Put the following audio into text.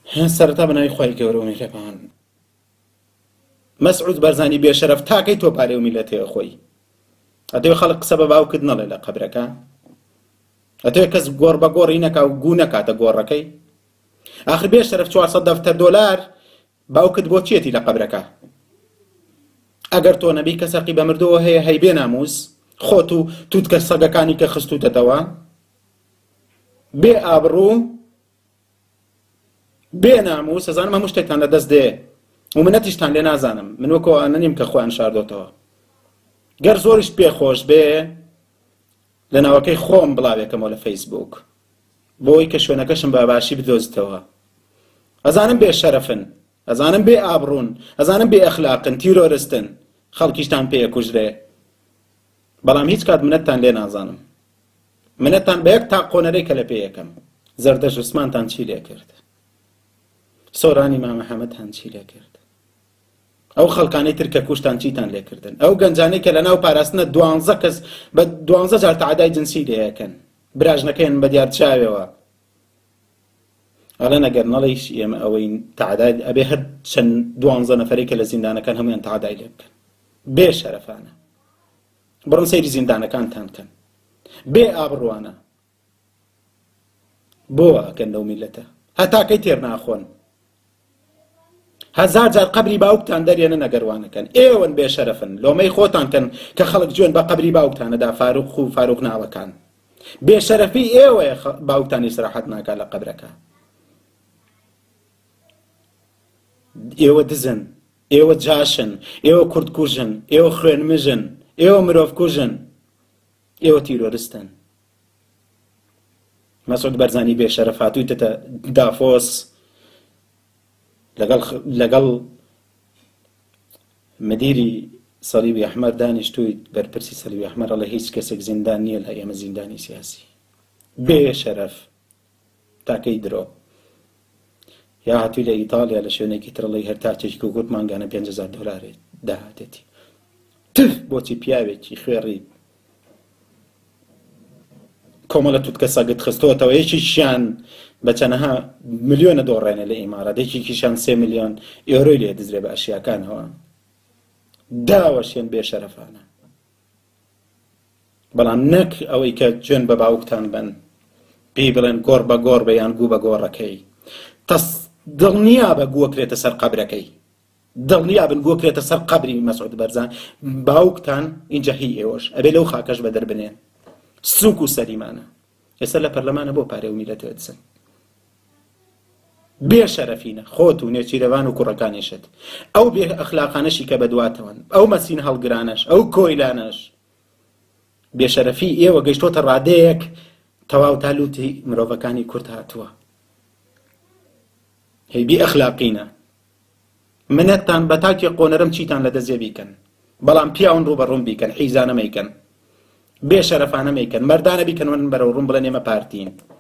سەرەتا بەناوی خوای گەورە و میهرەبان مەسعود بەرزانی بێشەرەف تاکەی تۆ پارێ و میلەتێ خۆی ئەتەوێ خەڵک قسە بە باوکت نەڵێ لە قەبرەکە ئەتەوێ کەس گۆڕ بە گۆڕی نەکا و گوو نەکاتە گۆڕەکەی ئاخر بێشەرەف 400 دەفتەر دۆلار باوکت بۆ چێتی لە قەبرەکە ئەگەر تۆ نەبی کە سەقی بە مردووە هەیە هەی بێ ناموس خۆت و توت کە سەگەکانی کە خستوتەتەوە بێ ئابڕوو بێ ناموس ئەزانم هەموو شتێکتان لەدەست دێ و منەتیشتان لێ نازانم من وەکو ئەوانە نیم کە خۆیان شاردۆتەوە گەر زۆریش پێخۆش بێ لە ناوەکەی خۆم بڵاوێکەمەوە لە فەیسبوک بۆی کە شوێنەکەشم بە باشی بدۆزتەوە ئەزانم بێ شەرەفن ئەزانم بێ ئابڕون ئەزانم بێ ئەخلاقن تیرۆرستن خەڵکیشتان پێ کوژرێ بەڵام هیچ کات منەتتان لێ نازانم منەتتان بە یەک تا قۆنەرەی کە لە پێ یەکەم زەردەش عوسمانتان چی لێ کرد سۆرانی مام محەممەدتان چی لێ کرد ئەو خەڵکانەی تر کە کوشتان چیتان لێکردن ئەو گەنجانەی کە لە ناو پاراستنە 12 کەس بە 12 جار تەعادای جنسی لێیەکەن براژنەکەیان بە دیارچاوێەوە ئەڵێ نەگەر نەڵێیش ئێمە ئەوەی تەعادای ئەبێ هەر چەند 12 نەفەرێک کە لە زیندانەکان هەمویان تەعادای لێ بکەن بێ شەرەفانە بڕن سەیری زیندانەکانتان کەن بێ ئابڕوانە بۆ ئەکەن لەو میلەتە هەتاکەی تێر ناخۆن هەزار جار قبری باوکتان دەرێنە نەگەروانەکەن ئێوەن بێ شەرەفن لۆمەی خۆتان کەن کە خەڵک جوێن بە قبری باوکتانەدا فاروق و فاروق ناوەکان بێ شەرەفی ئێوەیە باوکتانی سراحەت ناکا لە قبرەکە ئێوە دزن ئێوە جاشن ئێوە کورد کوژن ئێوە خوێن مژن ئێوە مرۆڤ کوژن ئێوە تیرۆرستن مەسعود بەرزانی بێ شەرەف هاتوویتە دافۆس لەگەڵ مدیری سەلیبی ئەحمەر دانیشتووی بەرپرسی سەلیبی ئەحمەر ئەڵێ هیچ کەسێک زیندان نییە لە ئێمە زیندانی سیاسی بێ شەرەف تاکەی درۆ یا هاتووی لە ئیتالیا لە شوێنێکی ترڵی هەر تاچێکی و گوت مانگانە 5,000 دۆلارێ داهاتێتی تف بۆچی پیاوێکی خوێڕی کۆمەڵە توت کە سەگت خستۆتەوە یەکیشیان بە چەنەها ملیۆنە دۆڕێنە لە ئیمارات یەکێکیشیان 3 ملیۆن ئێرۆی لێ دزرێ بە ئەشیاکانەوە داوەشێن بێ شەرەفانە بەڵام نەک ئەوەی کە جوێن بە باوکتان بن پێی بڵێن گۆڕ بە گۆڕ بە یان گوو بە گۆڕەکەی دڵنیا بە گووەکرێتە سەر قەبرەکەی دڵنیا بن گووەکرێتە سەر قەبری مەسعود بەرزان باوکتان اینجا هی ئێوەش ئەبێ لەو خاکەش بە دەربنێن سووک و سەلیمانە ئێستا لە پەرلەمانە بۆ پارێ و میلەتەوە دزن بێ شەرەفینە خۆت و نێچیرەوان و کوڕەکانیشت ئەو بێ ئەخلاقانەشی کە بەدواتەوەن ئەو مەسین هەڵگرانەش ئەو کۆیلانەش بێ شەرەفی ئێوە گەیشتۆتە ڕادەیەک تەواو تالوتی مرۆڤەکانی کورد هاتووە هەی بێ ئەخلاقینە منەتتان بە تاکی قۆنەرم چیتان لە دەستێ بیکەن بەڵام پیاون ڕوبەڕوون بیکەن حیزانە مەیکەن بێ شەرەفانە مەیکەن مەردانە بیکەن ون بەرەو ڕوون بڵێن ئێمە پارتین